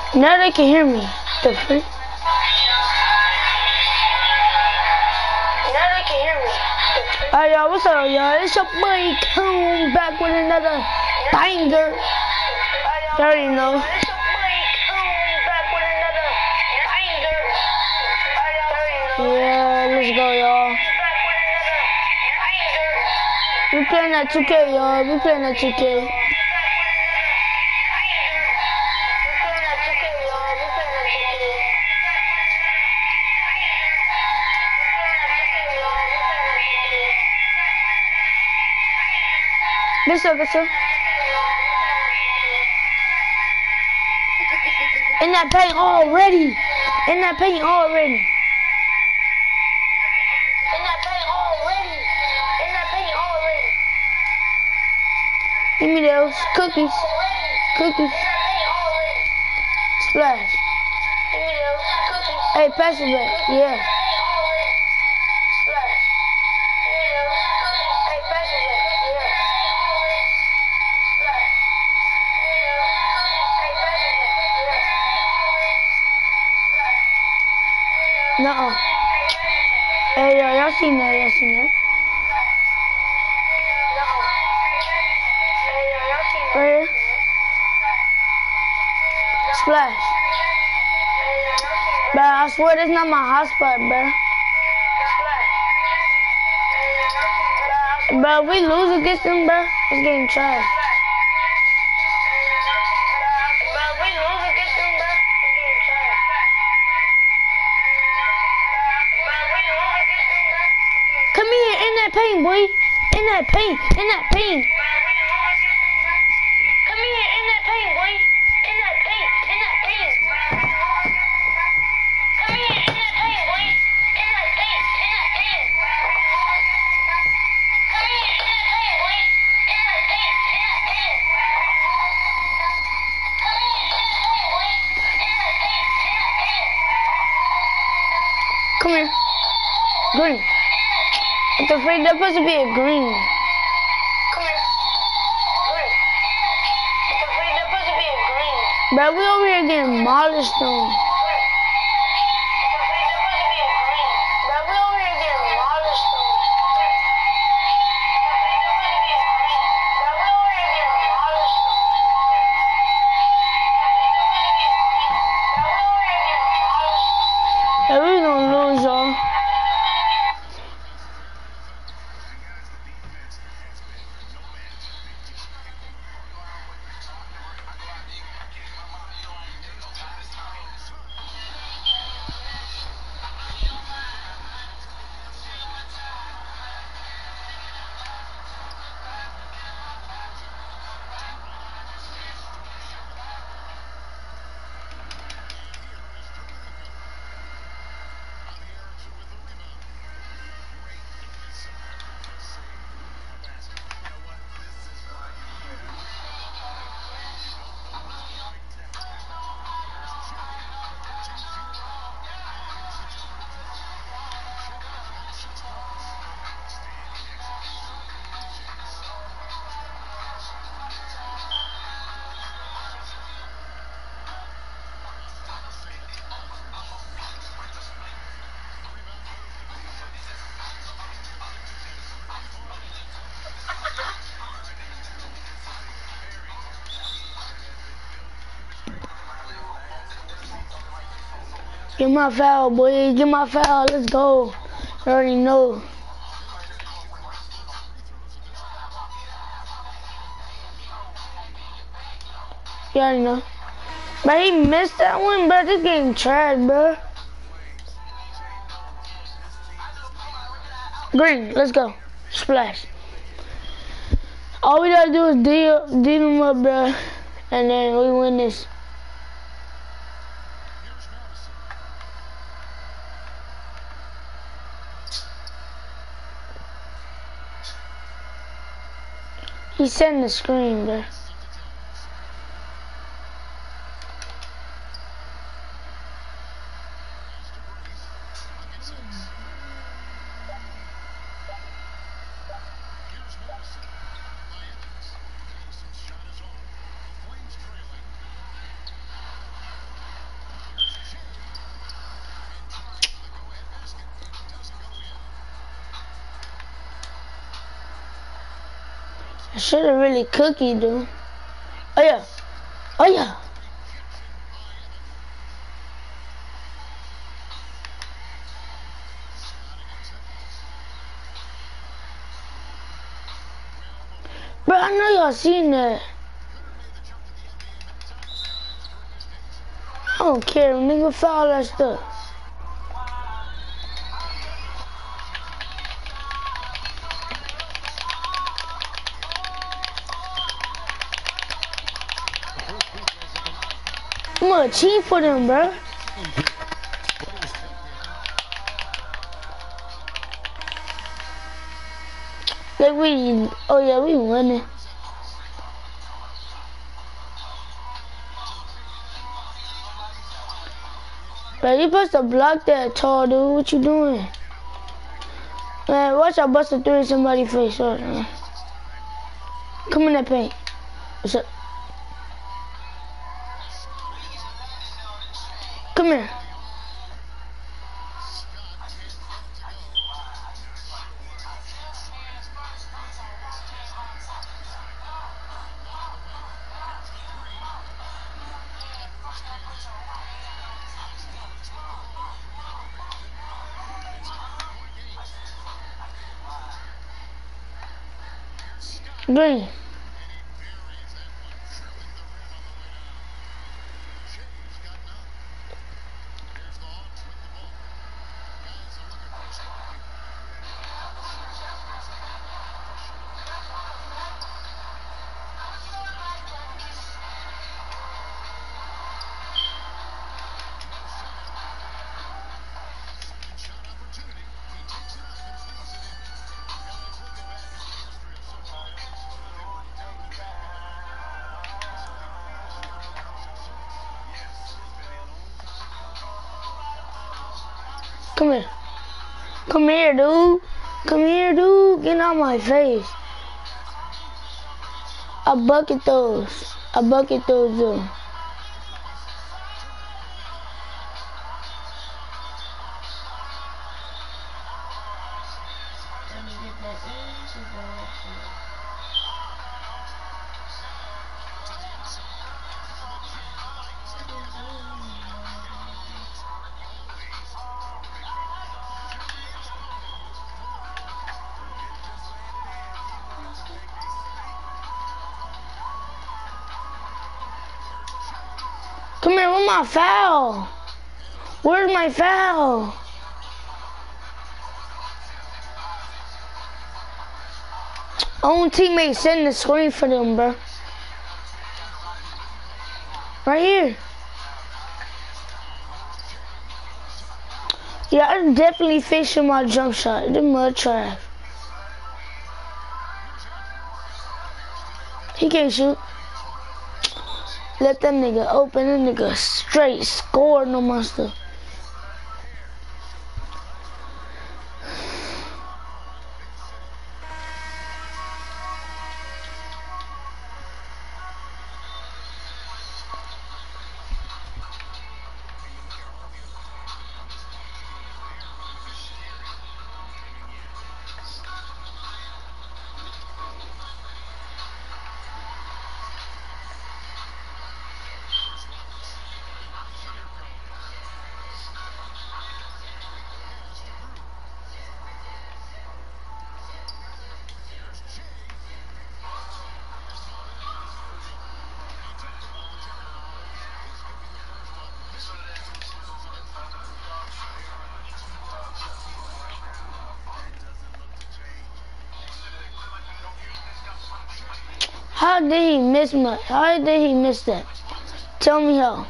Now they can hear me. The freak? Now they can hear me. Alright, y'all, what's up, y'all? It's your boy Coon back with another banger. You already know. Yeah, let's go, y'all. We playing that 2K, y'all. We playing that 2K. What's up? In that paint already. Give me those cookies. Splash. Hey, pass it back. Yeah. Nuh-uh. Hey, y'all seen that? Right here. Splash. But I swear that's not my hotspot, bro. But if we lose against them, bro, it's getting trash. Come here, in that paint, boy. In that paint. Come here, in that paint, boy. In that paint. Come here, in that paint, boy. In that paint. Come here, in that paint, boy. In that paint. Come here. Green. It's afraid that's supposed to be a green. Come here. Green. It's afraid that's supposed to be a green. Bro, we over here getting demolished though. Hey, we gonna lose, y'all. Get my foul, boy. Get my foul. Let's go. You already know. You already know. But he missed that one, bro. This game trash, bro. Green. Let's go. Splash. All we gotta do is deal him up, bro. And then we win this. He's setting the screen, bro. should have really cookie, dude. Oh yeah. Oh yeah. Bro, I know y'all seen that. I don't care, nigga, foul that stuff. I'm gonna cheat for them, bro. Like oh yeah, we winning. Bro, you supposed to block that tall dude. What you doing? Man, watch out bust a three in somebody's face. Right, man. Come in that paint. What's up? Come here. Green. Come here. Come here, dude. Come here, dude. Get out my face. I bucket those. I bucket those, dude. Come here, where's my foul? Where's my foul? Own teammate setting the screen for them, bro. Right here. Yeah, I'm definitely fixing my jump shot. The mud trash. He can't shoot. Let that nigga open, that nigga straight score, no monster. How did he miss how did he miss that? Tell me how.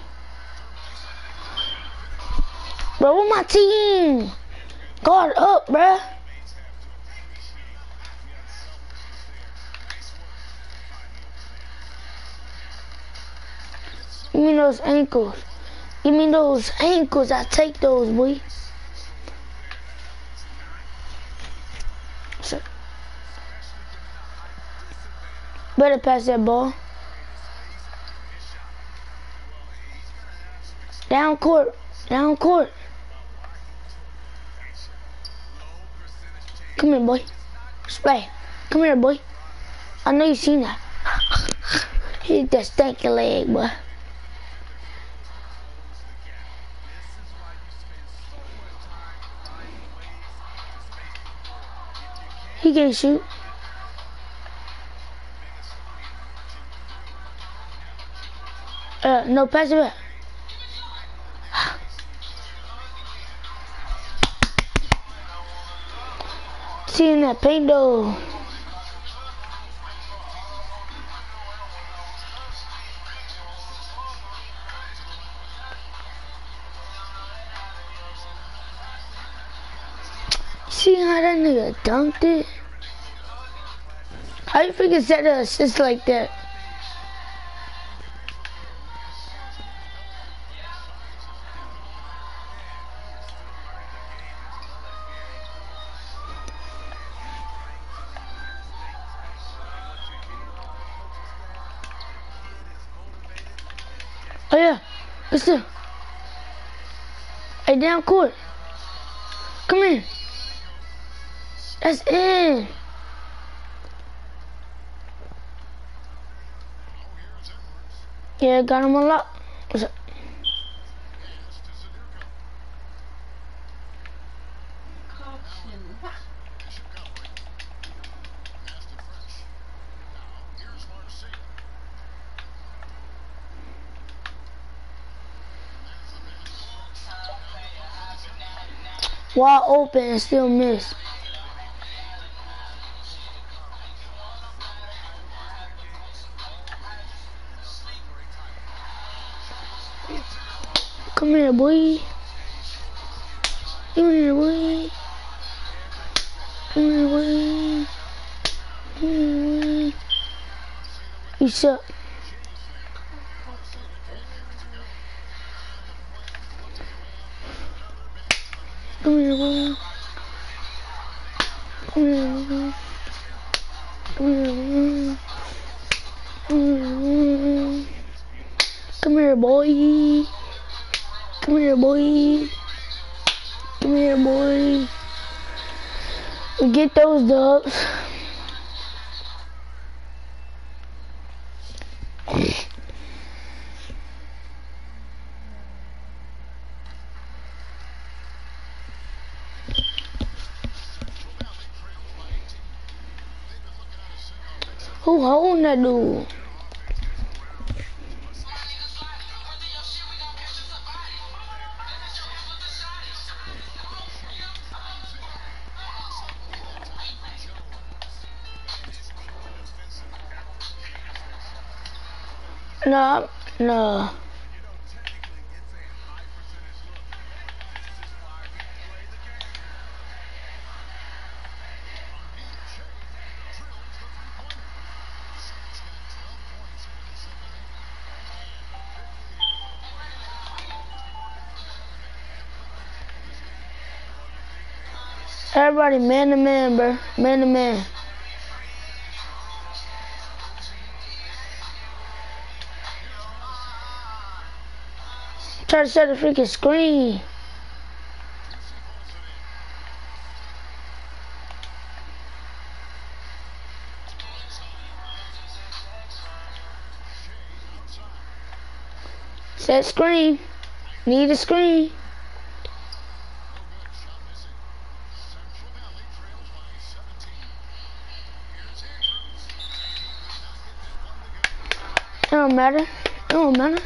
Bro, where my team? Guard up, bruh. Give me those ankles. Give me those ankles. I take those, boy. Sir. Better pass that ball. Down court. Down court. Come here, boy. Spray. Come here, boy. I know you seen that. Hit that stanky leg, boy. He can't shoot. No, pass it back. Seeing that paint though. See how that nigga dunked it? How you freaking set an assist like that? Oh yeah, listen. Hey, down court. Come in. That's in. Yeah, got him unlocked. What's up? Wide open and still miss. Come here, boy. Come here, boy. Come here, boy. Come here, boy. You suck. Come here, boy. Come here, boy. Come here, boy. Come here, boy. Come here, boy. Come here, boy. Get those dubs. Who holding that dude? No. Everybody man to man, bro. Man to man. Try to set a freaking screen. Set screen. Need a screen. It don't matter. It don't matter.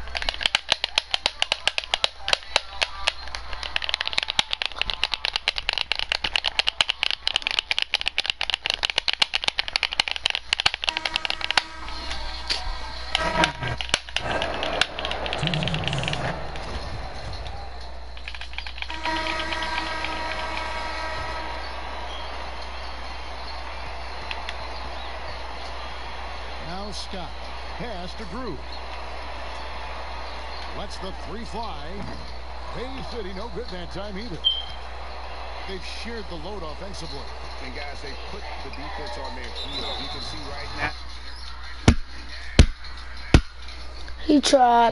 Now Scott. Pass to Drew. Lets the three fly. Bay City no good that time either. They've shared the load offensively. And guys, they put the defense on their heels. You can see right now. He tried.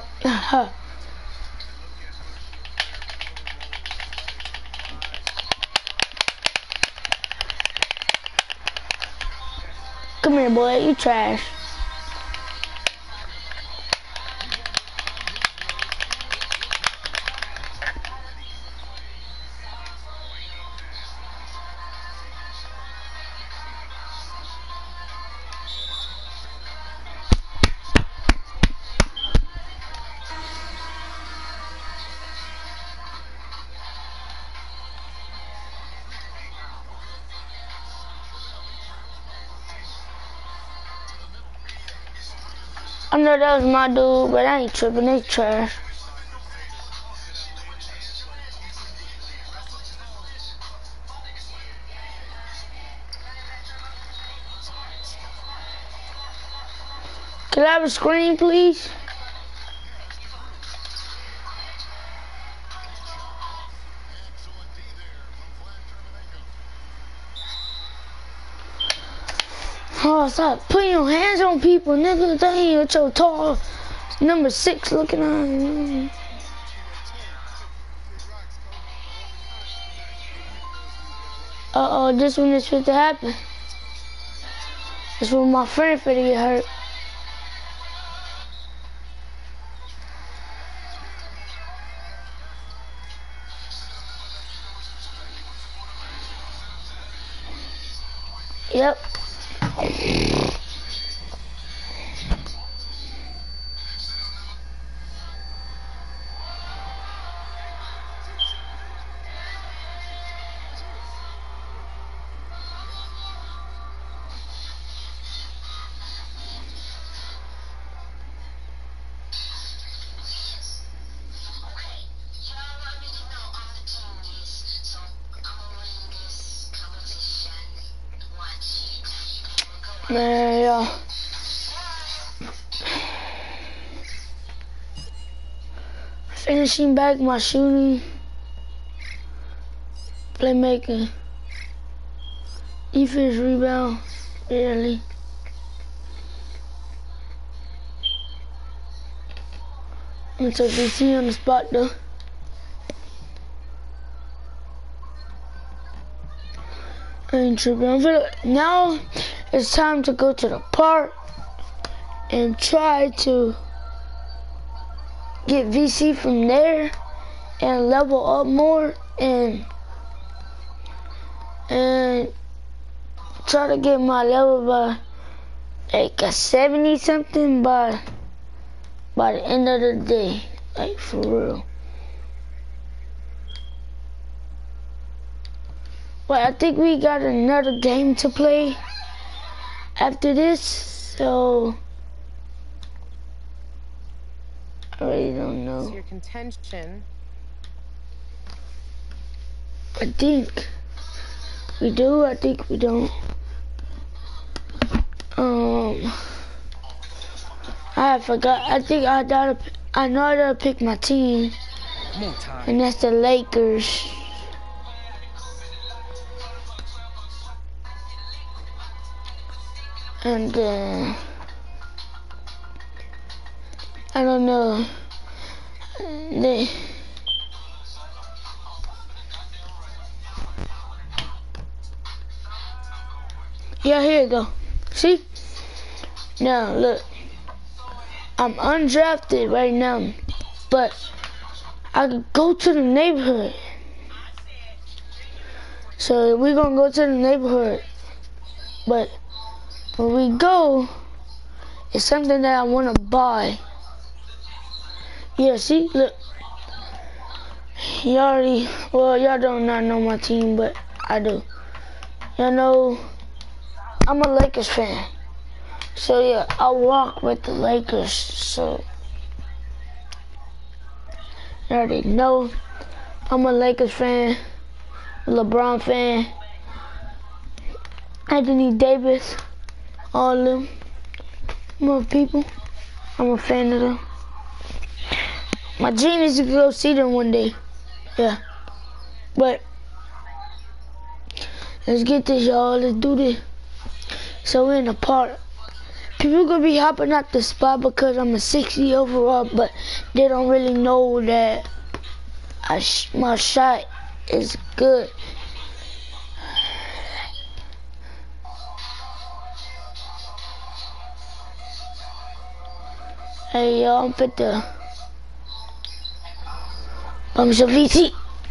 Come here, boy. You trash. I know that was my dude, but I ain't tripping. They trash. Can I have a screen, please? Oh, stop putting your hands on people, nigga. Dang, with your tall number 6 looking on. Uh-oh, this one is fit to happen. This one my friend finna get hurt. Yep. Man, yeah. Finishing back my shooting, playmaking, defense, rebound, barely. I'm so DC on the spot though. I ain't tripping. Now it's time to go to the park and try to get VC from there and level up more and try to get my level by like a 70 something by the end of the day, like for real. But I think we got another game to play after this, so I really don't know. Your contention. I think we do. I think we don't. I forgot. I think I know I gotta pick my team, and that's the Lakers. And I don't know. Yeah, here you go. See? Now look, I'm undrafted right now, but I could go to the neighborhood. So we're gonna go to the neighborhood, but when we go, it's something that I want to buy. Yeah, see, look. Y'all don't not know my team, but I do. Y'all know I'm a Lakers fan. So yeah, I walk with the Lakers, so you already know I'm a Lakers fan, LeBron fan, Anthony Davis, all of them, more people. I'm a fan of them. My dream is to go see them one day. Yeah. But let's get this, y'all. Let's do this. So we're in the park. People gonna be hopping out the spot because I'm a 60 overall, but they don't really know that my shot is good. Hey, yo, I'm fit to bump some VT.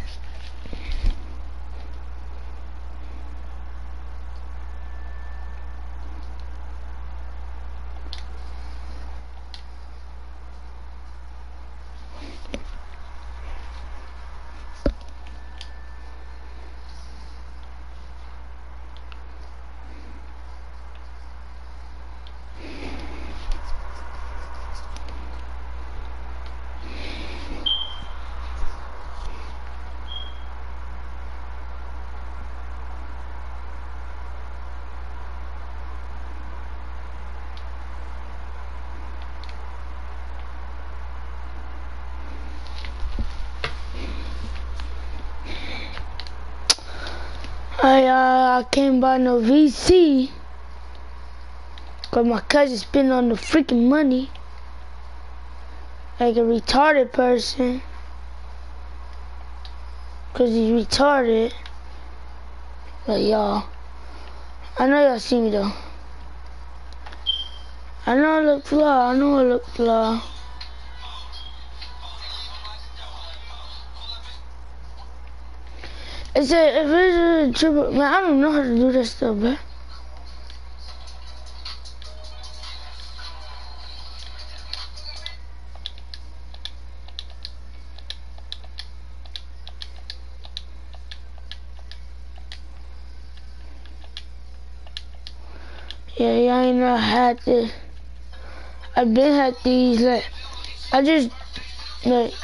I can't buy no VC cause my cousin spent on the freaking money like a retarded person cause he's retarded. But y'all, I know y'all see me though. I know I look fly, I know I look fly. It's if it's a triple, man, I don't know how to do that stuff, man. Yeah, y'all ain't know had this. I've been had these, like, I just, like,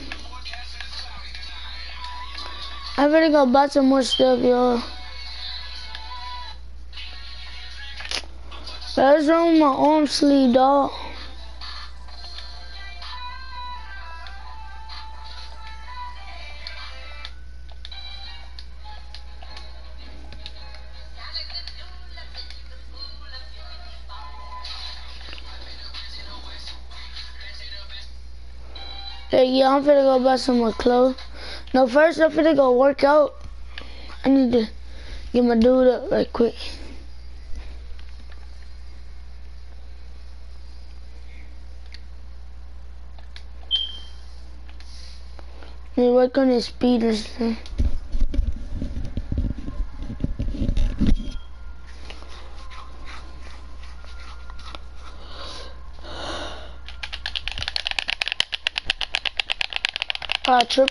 I better go buy some more stuff, y'all. What's wrong with my arm sleeve, dog? Hey, yeah, I'm finna go buy some more clothes. No, first I'm finna go work out. I need to get my dude up right quick. Need to work on his speed or something. Trip.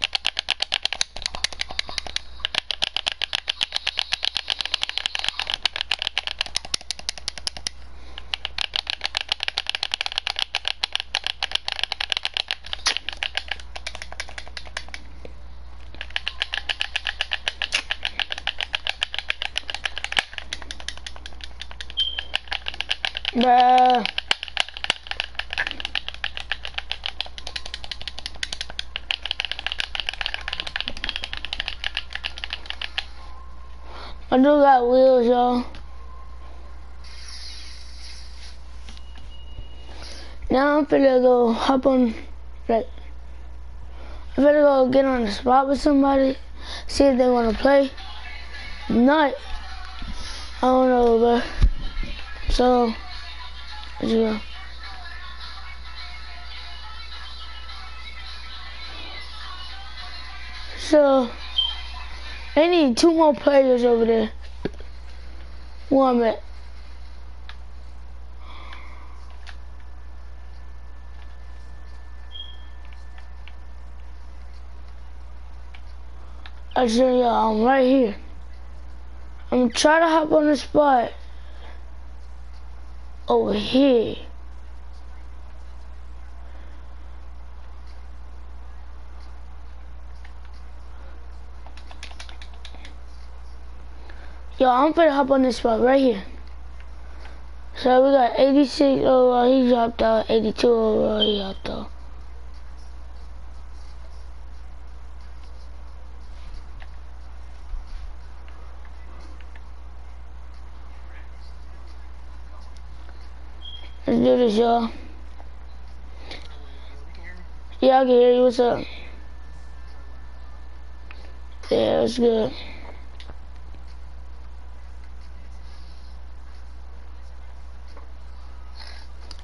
Bruh. I do got wheels, y'all. Now I'm finna go hop on, like, I'm finna go get on the spot with somebody, see if they wanna play. Not, I don't know, but, so, let's go. So, they need 2 more players over there. Where I'm at. I said, y'all, I'm right here. I'm gonna try to hop on the spot over here. Yo, I'm finna hop on this spot right here. So we got 86 overall, he dropped out. 82 overall, he dropped out. Let's do this, y'all. Yeah, I can hear you. What's up? Yeah, it's good.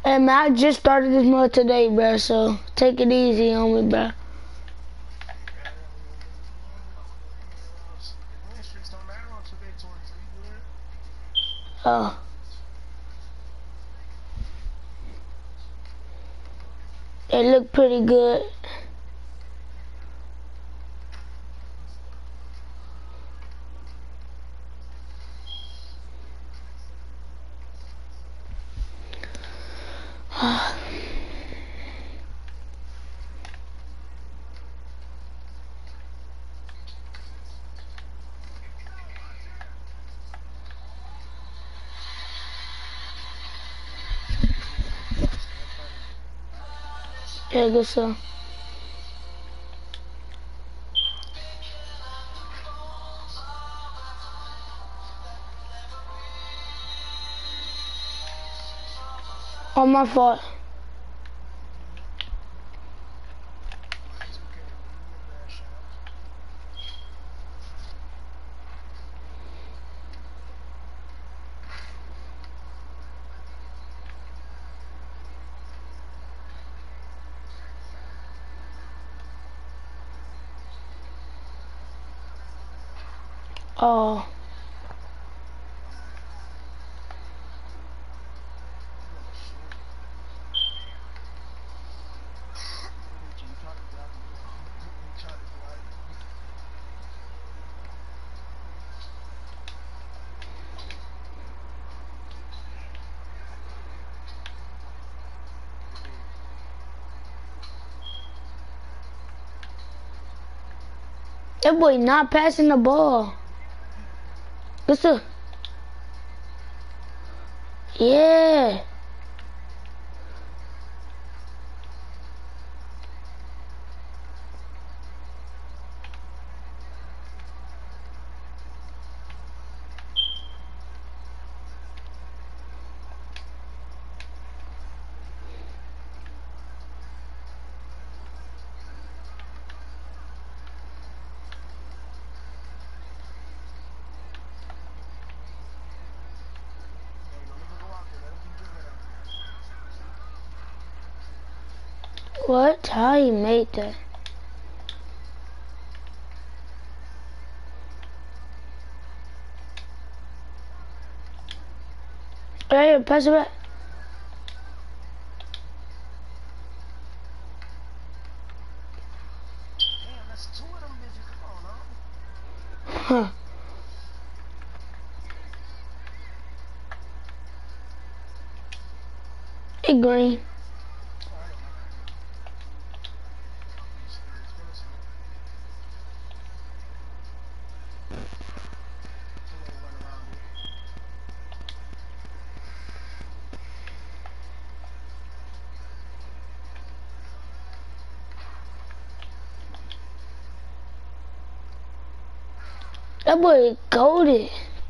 Hey man, I just started this mode today, bro, so take it easy on me, bro. Oh. It looked pretty good. Yeah, I guess so. On my fault. Oh. That boy not passing the ball. Listen. Yeah. What? How he made that? Right here, pass it back. Huh. Hey, Green. That boy goated.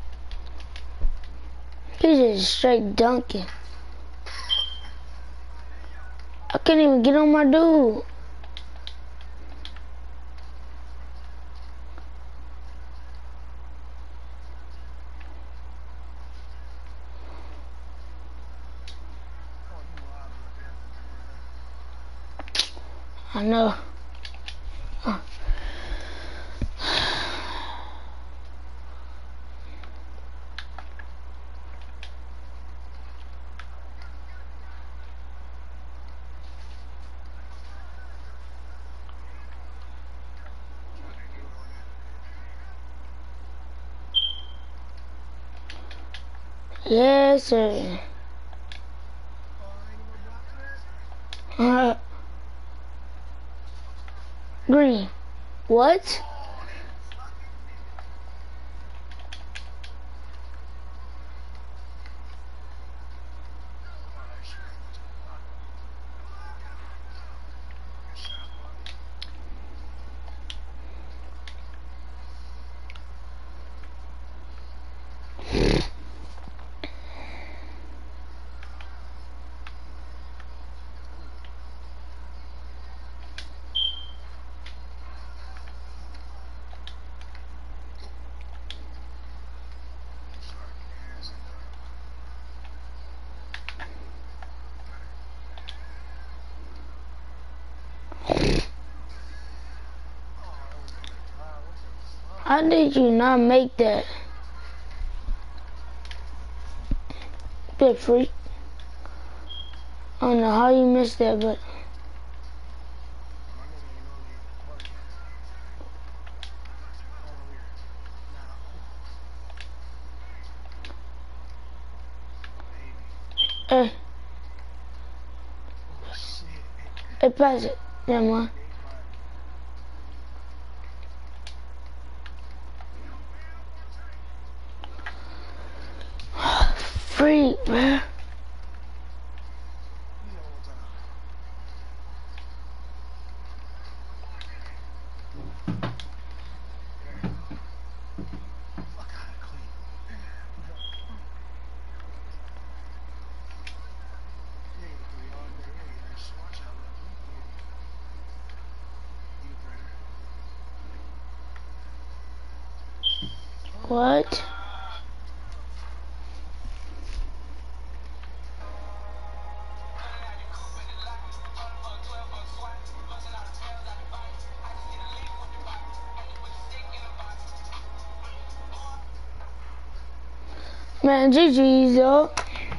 He's just straight dunking. I can't even get on my dude. I know. Yes, sir. Green. What? How did you not make that? Bit freak. I don't know how you missed that, but hey, hey, pass it. Never mind. Freak, man. What? Man, GG's up.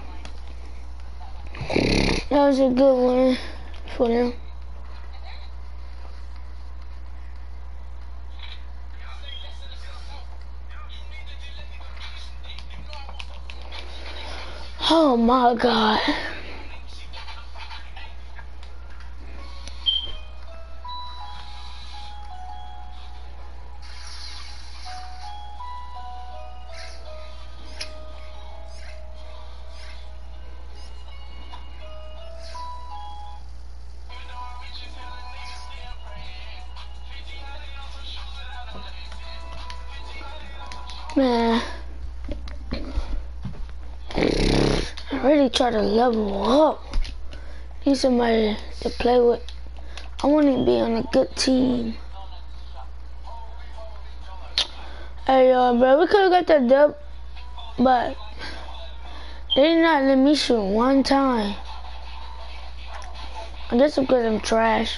That was a good win for them. Oh my God. Man, I really try to level up. Need somebody to play with. I want to be on a good team. Hey, bro, we could have got that dub, but they did not let me shoot one time. I guess because I'm trash.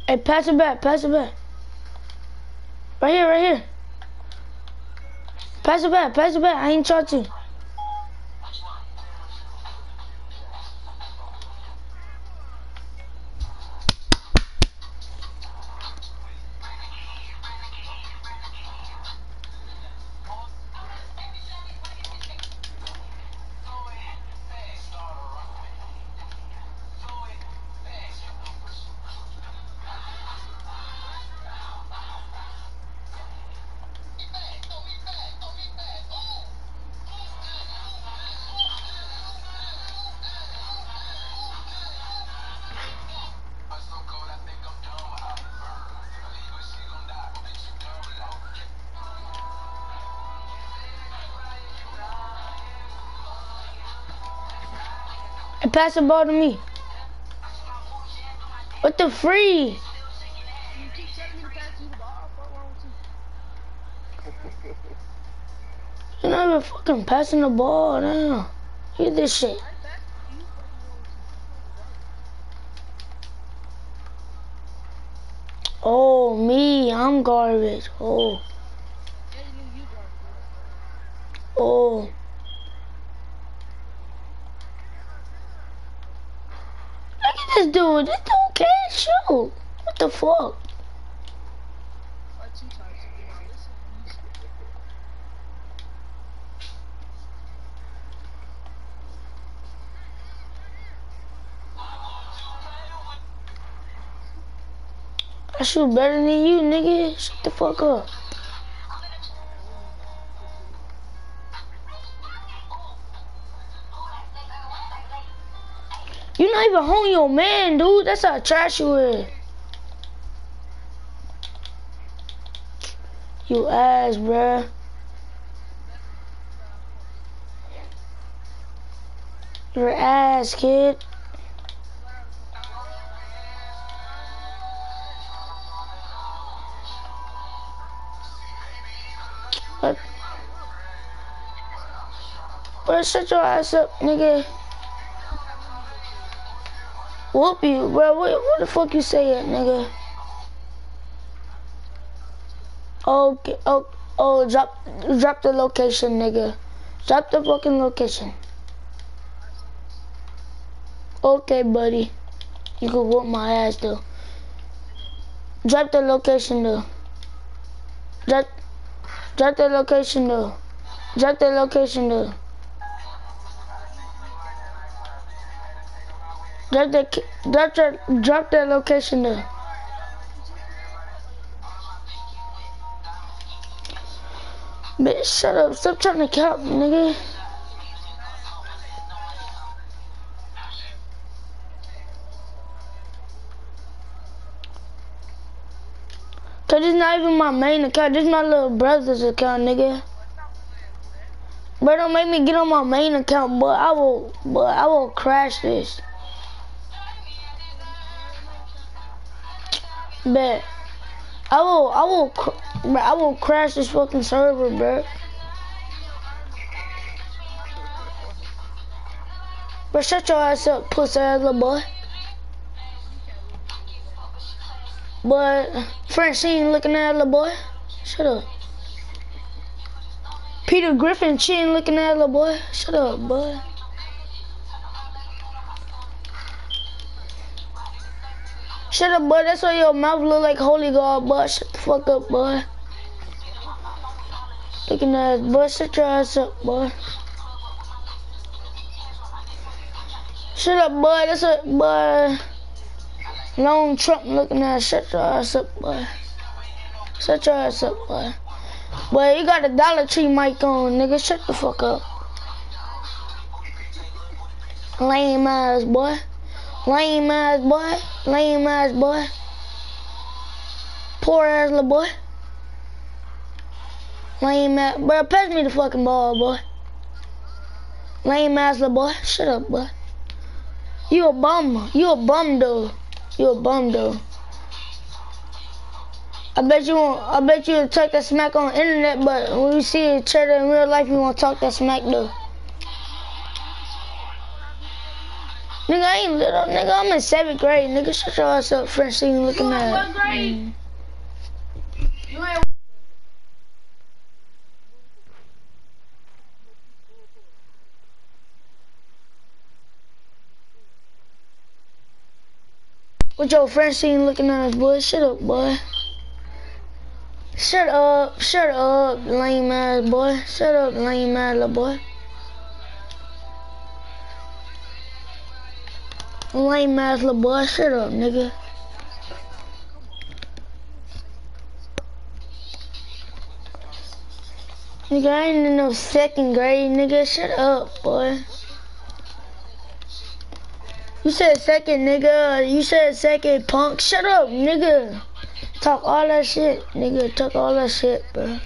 Hey, pass it back, pass it back. Right here, right here. Pass it back, pass it back. I ain't trying to. And pass the ball to me. What the free? You keep telling me to pass you the ball. What's wrong with you? You're not even fucking passing the ball now. Hear this shit. Oh, me, I'm garbage. Oh. Oh. Look at this dude. This dude can't shoot. What the fuck? I shoot better than you, nigga. Shut the fuck up. You not even home your man, dude. That's how trash you is. You ass, bruh. Your ass, kid. Bro, shut your ass up, nigga. Whoop you, bro. What the fuck you saying, nigga? Okay, oh, drop the location, nigga. Drop the fucking location. Okay, buddy. You can whoop my ass, though. Drop the location, though. Drop the location, though. Drop the location, though. Drop that location there. Bitch, shut up. Stop trying to count, nigga. Cause this not even my main account. This is my little brother's account, nigga. Bro, don't make me get on my main account, but I will crash this. Bet. I will crash this fucking server, bro. Bro, shut your ass up, pussy ass little boy. But Francine looking at little boy. Shut up. Peter Griffin chin looking at little boy. Shut up, boy. Shut up, boy. That's why your mouth look like Holy God, boy. Shut the fuck up, boy. Looking at boy. Shut your ass up, boy. Shut up, boy. That's what, boy. Lone Trump looking at. Shut your ass up, boy. Shut your ass up, boy. Boy, you got a Dollar Tree mic on, nigga. Shut the fuck up. Lame ass, boy. Lame ass, boy. Lame ass, boy. Poor ass little boy. Lame ass. Bro, pass me the fucking ball, boy. Lame ass little boy. Shut up, boy. You a bum. You a bum, though. You a bum, though. I bet you talk that smack on the internet, but when you see each other in real life, you won't talk that smack, though. Nigga, I ain't little. Nigga, I'm in 7th grade. Nigga, shut your ass up, Francine looking at. What grade? You ain't. What your Francine looking at us, boy? Shut up, boy. Shut up, lame ass boy. Shut up, lame ass little boy. Lame ass little boy, shut up, nigga. Nigga, I ain't in no 2nd grade, nigga. Shut up, boy. You said 2nd, nigga. You said 2nd, punk. Shut up, nigga. Talk all that shit, nigga. Talk all that shit, bro.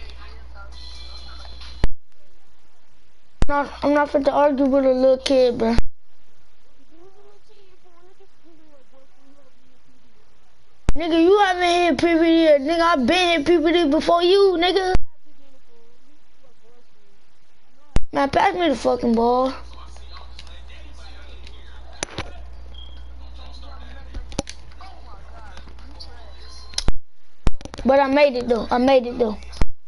I'm not fit to argue with a little kid, bro. Nigga, you haven't hit puberty yet. Nigga, I been hit puberty before you, nigga. Man, pass me the fucking ball. But I made it though. I made it though.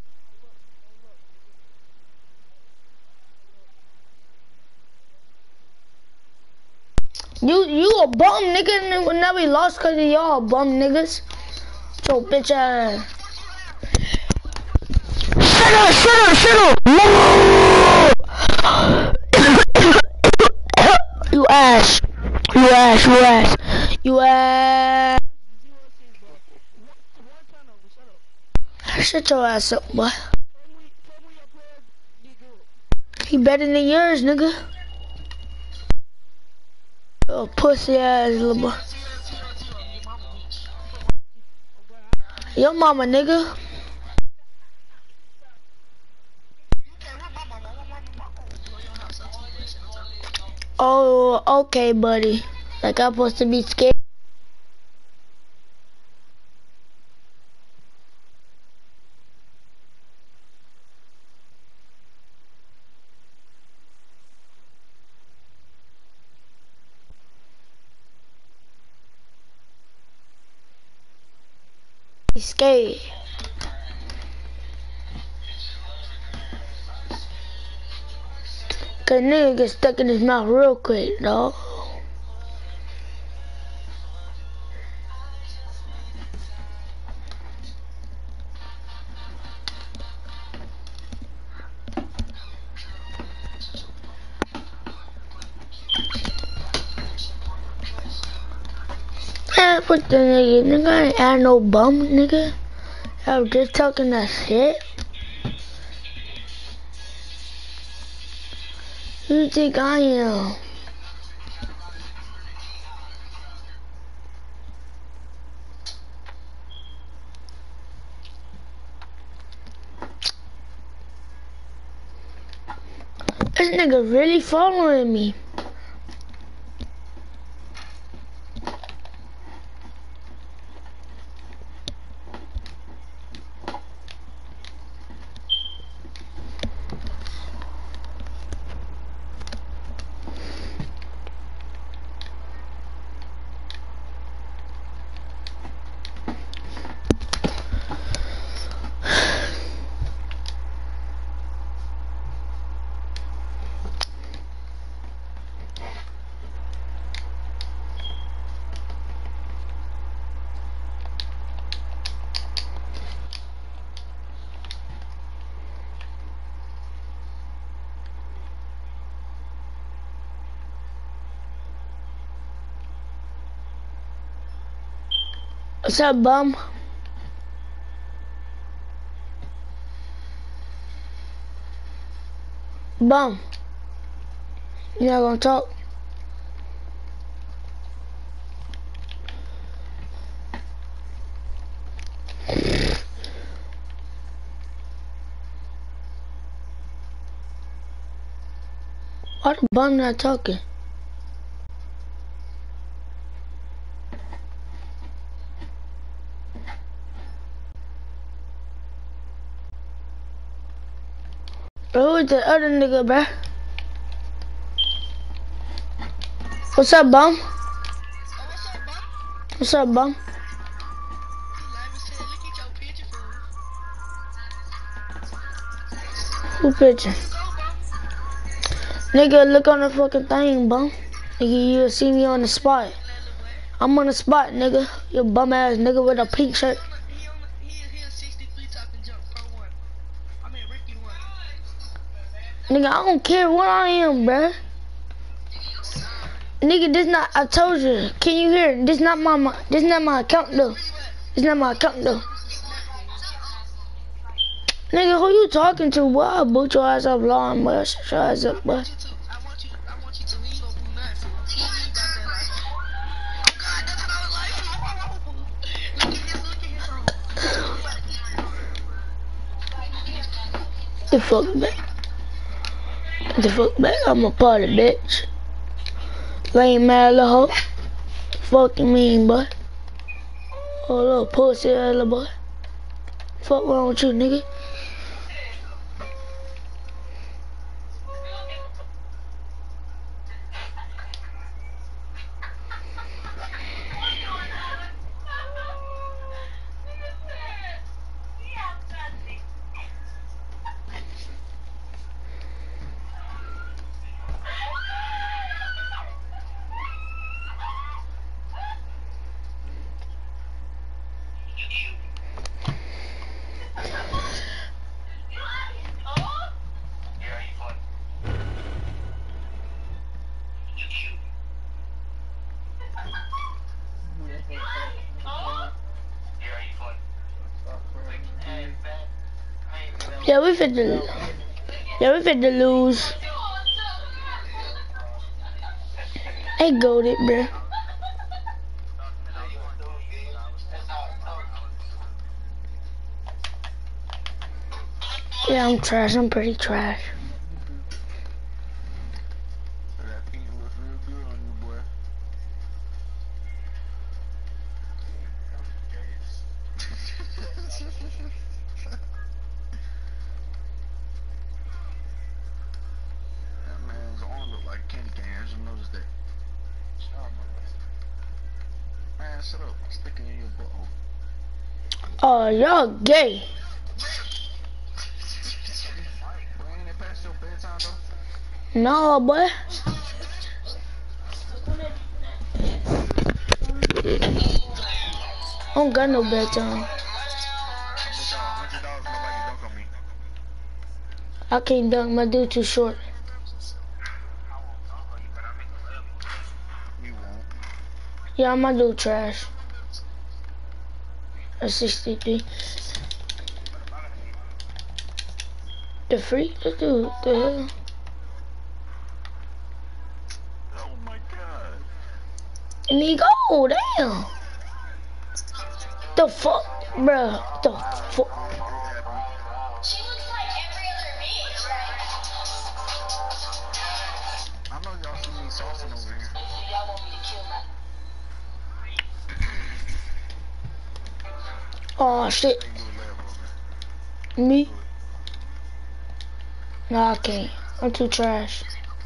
You a bum, nigga. Now we lost cause of y'all bum niggas. Yo, bitch ass. Shut up. You ass. Shut your ass up, boy. He better than yours, nigga. Oh, pussy ass little boy. Your mama, nigga. Oh, okay, buddy. Like I'm supposed to be scared. He's scared. Cause nigga get stuck in his mouth real quick, dog. Man, put the nigga, I ain't add no bum, nigga. I was just talking that shit. Who you think I am? This nigga really following me. What's up, bum? Bum. You not gonna talk? Why the bum not talking? Who is the other nigga, bruh? What's up, bum? Oh, what's up, bro? What's up, bum? Like I said, look at your picture, fool. Who picture? Where you go, bro? Nigga, look on the fucking thing, bum. Nigga, you'll see me on the spot. That little boy. I'm on the spot, nigga. You bum ass nigga with a pink shirt. He a 63 talking jump, Pro 1. I mean, Ricky 1. Nigga, I don't care what I am, bruh. Nigga, this not, I told you. Can you hear? This not my account though. This not my account though. Nigga, who you talking to, boy? I'll boot your ass up, long, boy. Shut your ass up, boy. I want you to, we ain't gonna do nothing. He ain't about that life. Oh God, that's what I was like. Look at his room. The fuck back. The fuck back. I'm a party, bitch. Lame mad little hoe. Fuck you mean, boy. Oh, little pussy ass little boy. Fuck wrong with you, nigga? Yeah, we finna lose. Hey, goated, bruh. Yeah, I'm trash. I'm pretty trash. That pink looks real good on you, boy. That man's arm look like a candy cane. I just noticed that. Man, shut up. I'm sticking in your butthole. Oh, y'all gay. Boy, ain't it past your bedtime, though? No, boy. I don't got no bedtime. I bet y'all $100 nobody dunk on me. I can't dunk. My dude too short. You won't. Yeah, my dude trash. A 63. The free? The dude, the hell? Oh my God. And he go, damn. The fuck, bruh. The fuck. She looks like every other bitch. I know y'all see me saucing over here. So y'all want me to kill my... Oh shit. They do a lab over Me? Nah, I can't. I'm too trash.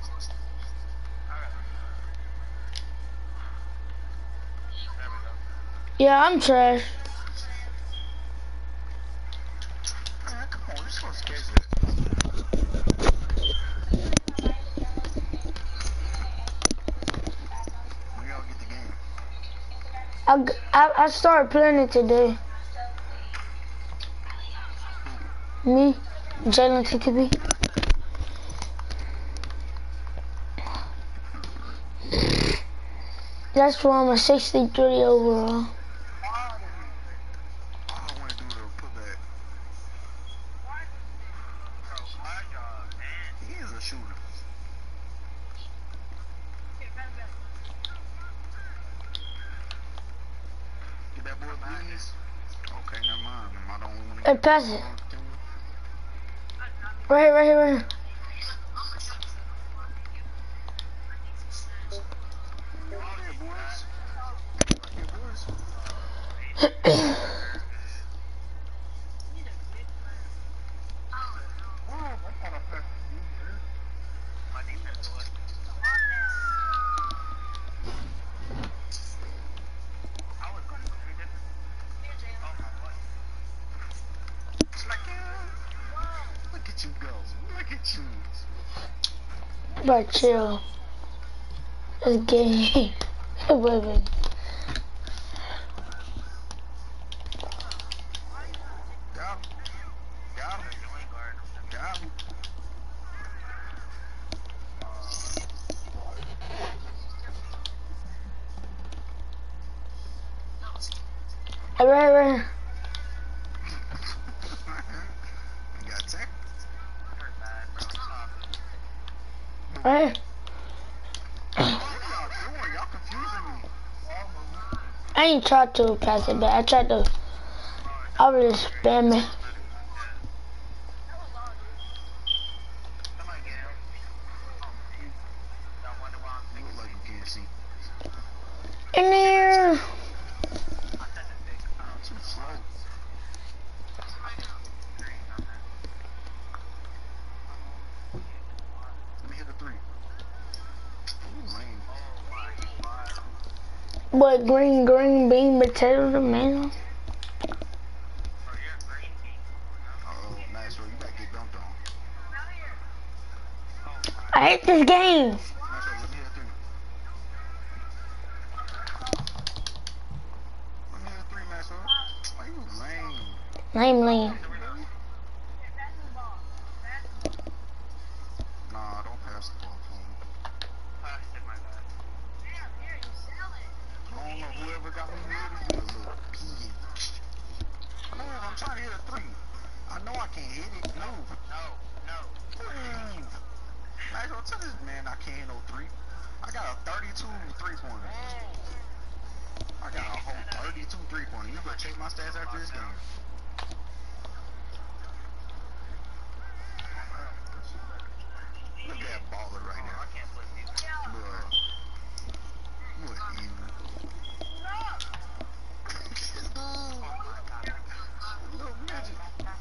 Yeah, I'm trash. Man, come on, you're supposed to catch that. When y'all get the game. I started playing it today. Me, Jalen TTB. That's why I'm a 63 overall. All I want to do is put that. He is a shooter. Get that boy, please. Okay, never mind. Am I the only one to Hey, get pass it. Right here, right here, right here. But chill. It's game. Living. Got him. Got him. Got him. Right. You got tech? Right. What are y'all doing? Y'all confusing me. I ain't tried to pass it back. I was just spamming. You look like you can't see. In there. Too slow. Let me hit a three. Ooh, lame. What green bean potato tomato? Maxwell, you gotta get dunked on. I hate this game. Maxwell, let me hit a three. Let me hit a three, Maxwell. Why you lame? Lame. Nah, don't pass the ball, please. I don't know, whoever got me muted, you a little bitch. Move, I'm trying to hit a three. I know I can't hit it. Move. Move. Maxwell, tell this man I can't hit no three. I got a 32 three-pointer. I got a whole 32 three-pointer. You better check my stats after this game. Look at that baller right now. Bruh. What even? Little midget.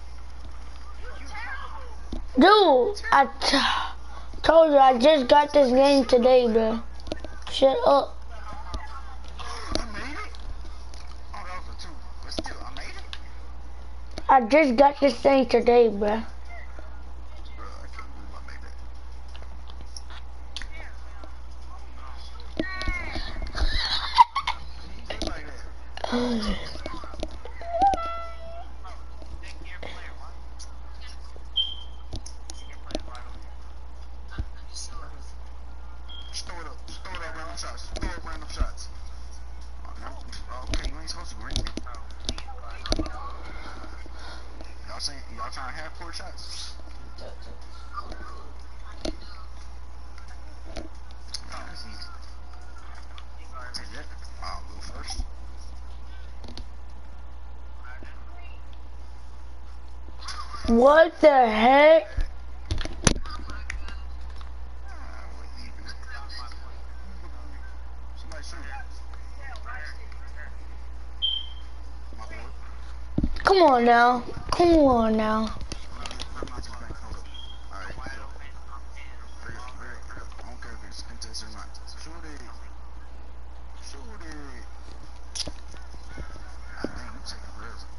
Dude, told you I just got this game today, bro. Shut up. I made it? Oh, that was a two. But still, I made it? I just got this thing today, bro. Bro, I can't believe I made that. Just like that. Store it up, random shots. Throw up random shots. Okay, you ain't supposed to green it. Y'all trying to have court shots? That's easy. Take that. I'll go first. What the heck? Somebody shoot. My boy. Come on now. Alright, I don't care if it's contest or not. Shoot it. I think you take a risk.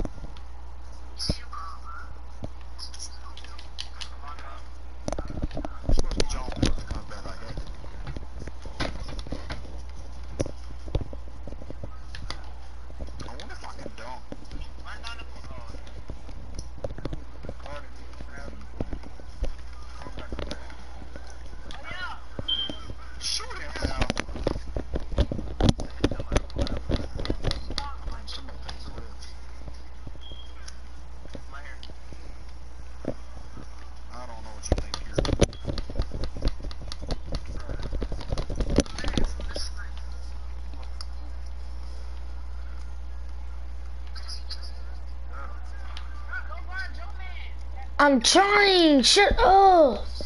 You're supposed to be John Wall if it comes back like that. I wonder if I can dunk. Shoot him now. Somebody pays the bills. I don't know what you think here. I'm trying. Shut up.